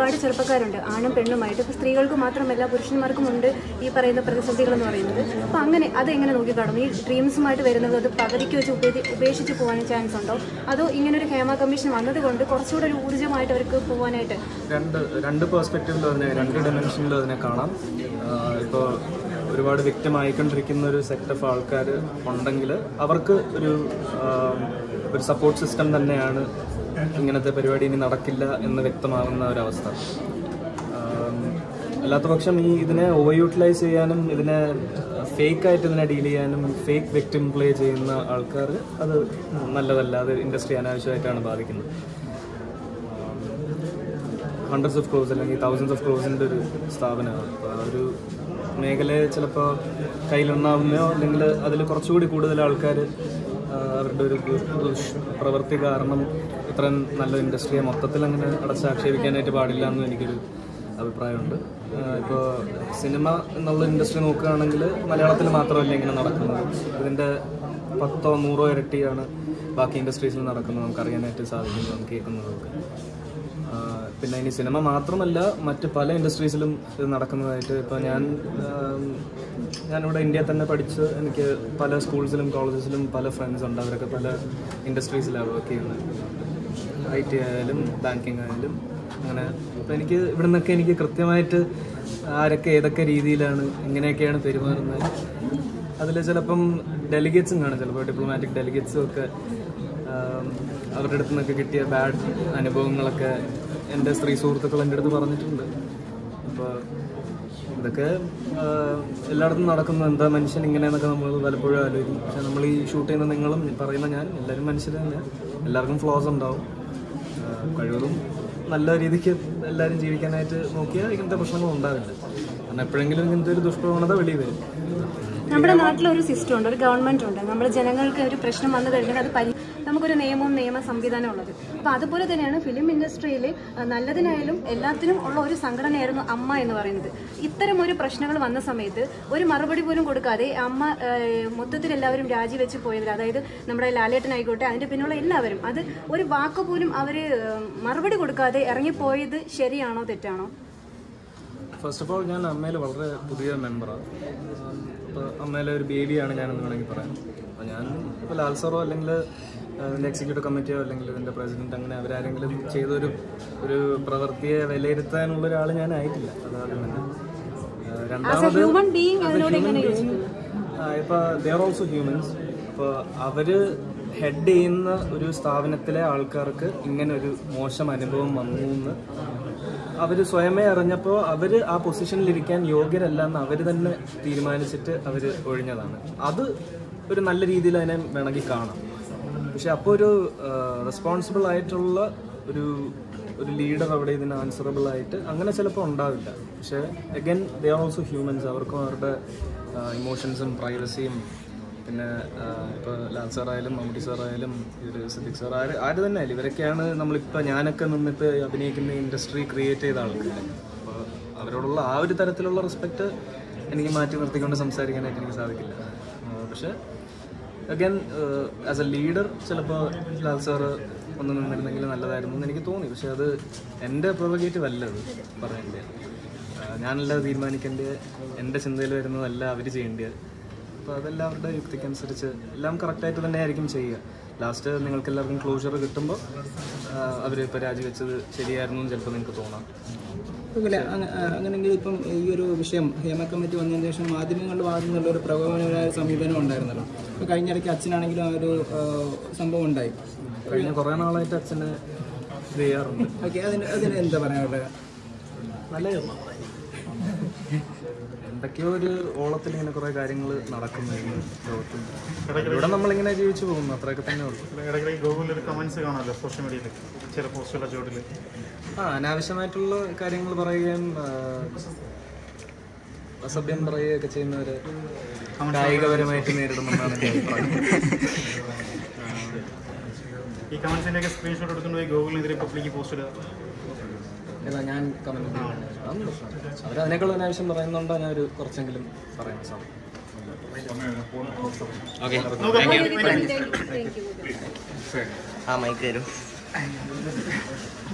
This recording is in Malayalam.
ഒരുപാട് ചെറുപ്പക്കാരുണ്ട്, ആണും പെണ്ണുമായിട്ട്. ഇപ്പോൾ സ്ത്രീകൾക്ക് മാത്രമല്ല പുരുഷന്മാർക്കും ഉണ്ട് ഈ പറയുന്ന പ്രതിസന്ധികളെന്ന് പറയുന്നത്. അപ്പോൾ അങ്ങനെ അതെങ്ങനെ നോക്കിക്കാണും? ഈ ഡ്രീംസുമായിട്ട് വരുന്നത് അത് പകുതിക്ക് വെച്ച് ഉപേക്ഷിച്ച് പോകാൻ ചാൻസ് ഉണ്ടോ? അതോ ഇങ്ങനൊരു ഹേമ കമ്മീഷൻ വന്നതുകൊണ്ട് കുറച്ചുകൂടെ ഒരു ഊർജ്ജമായിട്ട് അവർക്ക് പോകാനായിട്ട്? രണ്ട് പെർസ്പെക്റ്റീവിലും അതിനെ, രണ്ട് ഡയമെൻഷനിലും അതിനെ കാണാം. ഇപ്പോൾ ഒരുപാട് വ്യക്തമായിക്കൊണ്ടിരിക്കുന്ന ഒരു സെറ്റ് ഓഫ് ആൾക്കാർ ഉണ്ടെങ്കിൽ അവർക്ക് ഒരു സപ്പോർട്ട് സിസ്റ്റം തന്നെയാണ് ഇങ്ങനത്തെ പരിപാടി ഇനി നടക്കില്ല എന്ന് വ്യക്തമാകുന്ന ഒരവസ്ഥ. അല്ലാത്ത പക്ഷം ഇതിനെ ഓവർ യൂട്ടിലൈസ് ചെയ്യാനും ഇതിനെ ഫേക്കായിട്ട് ഇതിനെ ഡീൽ ചെയ്യാനും ഫേക്ക് വിക്ടിം പ്ലേ ചെയ്യുന്ന ആൾക്കാർ അത് നല്ലതല്ല. അത് ഇൻഡസ്ട്രി അനാവശ്യമായിട്ടാണ് ബാധിക്കുന്നത്. ഹൺഡ്രഡ്സ് ഓഫ് ക്രോസ് അല്ലെങ്കിൽ തൗസൻഡ്സ് ഓഫ് ക്രോസിൻ്റെ ഒരു സ്ഥാപനമാണ്. അപ്പോൾ ആ ഒരു മേഖലയെ ചിലപ്പോൾ കയ്യിലുണ്ടാവുന്നയോ അല്ലെങ്കിൽ അതിൽ കുറച്ചുകൂടി കൂടുതൽ ആൾക്കാർ അവരുടെ ഒരു പ്രവൃത്തി കാരണം ഇത്രയും നല്ല ഇൻഡസ്ട്രിയെ മൊത്തത്തിൽ അങ്ങനെ അടച്ചാക്ഷേപിക്കാനായിട്ട് പാടില്ല എന്നും എനിക്കൊരു അഭിപ്രായമുണ്ട്. ഇപ്പോൾ സിനിമ എന്നുള്ള ഇൻഡസ്ട്രി നോക്കുകയാണെങ്കിൽ മലയാളത്തിൽ മാത്രമല്ല ഇങ്ങനെ നടക്കുന്നത്. ഇതിൻ്റെ 10 or 100 ഇരട്ടിയാണ് ബാക്കി ഇൻഡസ്ട്രീസിൽ നടക്കുന്നത്. നമുക്കറിയാനായിട്ട് സാധിക്കും, നമുക്ക് കേൾക്കുന്നതൊക്കെ. പിന്നെ ഇനി സിനിമ മാത്രമല്ല മറ്റ് പല ഇൻഡസ്ട്രീസിലും ഇത് നടക്കുന്നതായിട്ട്. ഇപ്പോൾ ഞാനിവിടെ ഇന്ത്യയിൽ തന്നെ പഠിച്ച് എനിക്ക് പല സ്കൂൾസിലും കോളേജസിലും പല ഫ്രണ്ട്സ് ഉണ്ട്. അവരൊക്കെ പല ഇൻഡസ്ട്രീസിലാണ് വർക്ക് ചെയ്യുന്നത്. IT ആയാലും ബാങ്കിങ് ആയാലും അങ്ങനെ. അപ്പോൾ ഇവിടെ നിന്നൊക്കെ എനിക്ക് കൃത്യമായിട്ട് ആരൊക്കെ ഏതൊക്കെ രീതിയിലാണ് എങ്ങനെയൊക്കെയാണ് പെരുമാറുന്നത്. അതിൽ ചിലപ്പം ഡെലിഗേറ്റ്സും കാണും, ചിലപ്പോൾ ഡിപ്ലോമാറ്റിക് ഡെലിഗേറ്റ്സും ഒക്കെ അവരുടെ അടുത്ത് നിന്നൊക്കെ കിട്ടിയ ബാഡ് അനുഭവങ്ങളൊക്കെ എൻ്റെ സ്ത്രീ സുഹൃത്തുക്കൾ എൻ്റെ അടുത്ത് പറഞ്ഞിട്ടുണ്ട്. അപ്പോൾ ഇതൊക്കെ എല്ലായിടത്തും നടക്കുന്നത്. എന്താ മനുഷ്യൻ ഇങ്ങനെയെന്നൊക്കെ നമ്മൾ പലപ്പോഴും ആലോചിക്കും. പക്ഷെ നമ്മൾ ഈ ഷൂട്ട് ചെയ്യുന്ന നിങ്ങളും പറയുന്ന ഞാൻ എല്ലാവരും മനുഷ്യർ തന്നെ. എല്ലാവർക്കും ഫ്ലോസ് ഉണ്ടാവും. കഴിവതും നല്ല രീതിക്ക് എല്ലാവരും ജീവിക്കാനായിട്ട് നോക്കിയാൽ ഇങ്ങനത്തെ പ്രശ്നങ്ങൾ ഉണ്ടാവില്ല. കാരണം എപ്പോഴെങ്കിലും ഇങ്ങനത്തെ ഒരു ദുഷ്പ്രവണത വെളിയിൽ വരും. നമ്മുടെ നാട്ടിലൊരു സിസ്റ്റം ഉണ്ട്, ഒരു ഗവൺമെൻറ് ഉണ്ട്. നമ്മുടെ ജനങ്ങൾക്ക് ഒരു പ്രശ്നം വന്നു കഴിഞ്ഞാൽ അത് നമുക്കൊരു നിയമ സംവിധാനം ഉള്ളത്. അപ്പോൾ അതുപോലെ തന്നെയാണ് ഫിലിം ഇൻഡസ്ട്രിയിൽ നല്ലതിനായാലും എല്ലാത്തിനും ഉള്ള ഒരു സംഘടനയായിരുന്നു അമ്മ എന്ന് പറയുന്നത്. ഇത്തരം ഒരു പ്രശ്നങ്ങൾ വന്ന സമയത്ത് ഒരു മറുപടി പോലും കൊടുക്കാതെ അമ്മ മൊത്തത്തിൽ എല്ലാവരും രാജിവെച്ച് പോയതിൽ, അതായത് നമ്മുടെ ലാലേട്ടനായിക്കോട്ടെ അതിൻ്റെ പിന്നുള്ള എല്ലാവരും, അത് ഒരു വാക്ക് പോലും അവർ മറുപടി കൊടുക്കാതെ ഇറങ്ങിപ്പോയത് ശരിയാണോ തെറ്റാണോ? ഫസ്റ്റ് ഓഫ് ഓൾ ഞാൻ അമ്മയിൽ വളരെ പുതിയ മെമ്പറാണ്. ഇപ്പോൾ അമ്മയിലെ ഒരു ബേബിയാണ് ഞാനെന്ന് വേണമെങ്കിൽ പറയാം. അപ്പോൾ ഞാൻ ഇപ്പോൾ ലാൽ സാറോ അല്ലെങ്കിൽ ഇതിൻ്റെ എക്സിക്യൂട്ടീവ് കമ്മിറ്റിയോ അല്ലെങ്കിൽ ഇതിൻ്റെ പ്രസിഡന്റ് അങ്ങനെ അവരാരെങ്കിലും ചെയ്തൊരു പ്രവൃത്തിയെ വിലയിരുത്താനുള്ള ഒരാൾ ഞാനായിട്ടില്ല. അതാദ്യം തന്നെ. രണ്ടാമത് ഇപ്പോൾ ദേ ആർ ഓൾസോ ഹ്യൂമൻസ്. അപ്പോൾ അവർ ഹെഡ് ചെയ്യുന്ന ഒരു സ്ഥാപനത്തിലെ ആൾക്കാർക്ക് ഇങ്ങനെ ഒരു മോശം അനുഭവം വന്നു എന്ന് അവർ സ്വയമേ അറിഞ്ഞപ്പോൾ അവർ ആ പൊസിഷനിലിരിക്കാൻ യോഗ്യരല്ല എന്ന് അവർ തന്നെ തീരുമാനിച്ചിട്ട് അവർ ഒഴിഞ്ഞതാണ്. അത് ഒരു നല്ല രീതിയിൽ അതിനെ വേണമെങ്കിൽ കാണാം. പക്ഷെ അപ്പോൾ ഒരു റെസ്പോൺസിബിൾ ആയിട്ടുള്ള ഒരു ലീഡർ അവിടെ ഇതിന് ആൻസറബിൾ ആയിട്ട് അങ്ങനെ ചിലപ്പോൾ ഉണ്ടാവില്ല. പക്ഷേ again they are also humans. അവർക്കും അവരുടെ ഇമോഷൻസും പ്രൈവസിയും പിന്നെ ഇപ്പോൾ ലാൽ സാറായാലും മമ്മൂട്ടി സാറായാലും സിദ്ദിഖ് സാർ ആര് തന്നെ ആയാലും ഇവരൊക്കെയാണ് നമ്മളിപ്പോൾ ഞാനൊക്കെ നിന്നിട്ട് അഭിനയിക്കുന്ന ഇൻഡസ്ട്രി ക്രിയേറ്റ് ചെയ്ത ആൾക്കാർ. അപ്പോൾ അവരോടുള്ള ആ ഒരു തരത്തിലുള്ള റെസ്പെക്റ്റ് എനിക്ക് മാറ്റി നിർത്തിക്കൊണ്ട് സംസാരിക്കാനായിട്ട് എനിക്ക് സാധിക്കില്ല. പക്ഷേ അഗൈൻ ആസ് എ ലീഡർ ചിലപ്പോൾ ലാൽ സാറ് ഒന്ന് നിന്നിരുന്നെങ്കിൽ നല്ലതായിരുന്നു എന്ന് എനിക്ക് തോന്നി. പക്ഷേ അത് എൻ്റെ പ്രൊവഗേറ്റീവ് അല്ല, അത് പറയേണ്ടത്. ഞാനല്ല തീരുമാനിക്കേണ്ടത്, എൻ്റെ ചിന്തയിൽ വരുന്നതല്ല അവർ ചെയ്യേണ്ടത്. അപ്പോൾ അതെല്ലാം അവരുടെ യുക്തിക്കനുസരിച്ച് എല്ലാം കറക്റ്റായിട്ട് തന്നെ ആയിരിക്കും ചെയ്യുക. ലാസ്റ്റ് നിങ്ങൾക്ക് എല്ലാവർക്കും ക്ലോഷർ കിട്ടുമ്പോൾ അവർ ഇപ്പോൾ രാജിവെച്ചത് ശരിയായിരുന്നു എന്ന് ചിലപ്പോൾ നിങ്ങൾക്ക് തോന്നാം. അങ്ങനെയെങ്കിൽ ഇപ്പം ഈ ഒരു വിഷയം ഹേമ കമ്മിറ്റി വന്നതിന് ശേഷം മാധ്യമങ്ങളുടെ ഭാഗത്തു നിന്നുള്ള ഒരു പ്രകോപനപരമായ സമീപനം ഉണ്ടായിരുന്നല്ലോ. ഇപ്പോൾ കഴിഞ്ഞിടയ്ക്ക് അച്ഛനാണെങ്കിലും ആ ഒരു സംഭവം ഉണ്ടായി. കഴിഞ്ഞ കുറേ നാളായിട്ട് അച്ഛന് ഇത് ചെയ്യാറുണ്ട്. ഓക്കെ, അതിന് എന്താ പറയാനുള്ളത്? നല്ല എന്തൊക്കെയോ ഒരു ഓളത്തിൽ ഇങ്ങനെ കുറേ കാര്യങ്ങൾ നടക്കുന്നു ലോകത്ത്. ഇവിടെ നമ്മളിങ്ങനെ ജീവിച്ചു പോകുന്നു, അത്രയൊക്കെ തന്നെ ഉള്ളൂ. അനാവശ്യമായിട്ടുള്ള കാര്യങ്ങൾ പറയുകയും അസഭ്യം പറയുകയൊക്കെ ചെയ്യുന്നവര് കായികപരമായിട്ട് നേരിടുമെന്നാണ് എൻ്റെ അഭിപ്രായം. ഈ കമന്റ്സിൻ്റെയൊക്കെ സ്ക്രീൻഷോട്ട് എടുക്കുമ്പോൾ ഗൂഗിളിനെതിരെ പബ്ലിക് പോസ്റ്റ് ഇടുക. ഞാൻ കമന്റ് അവരതിനേക്കാൾ അനാവശ്യം പറയുന്നുണ്ടോ ഞാൻ ഒരു കുറച്ചെങ്കിലും പറയാൻ സാധിക്കും. മൈക്ക് തരും.